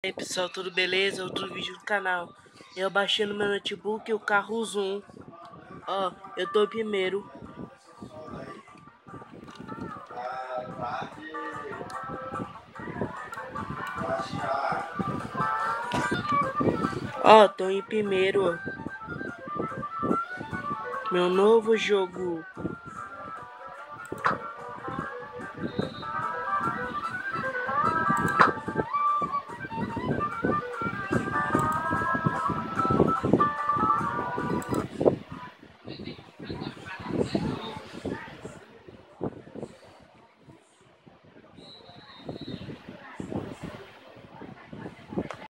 E aí pessoal, tudo beleza? Outro vídeo do canal. Eu baixei no meu notebook o carro Zoom. Ó, eu tô em primeiro. Ó, tô em primeiro. Meu novo jogo.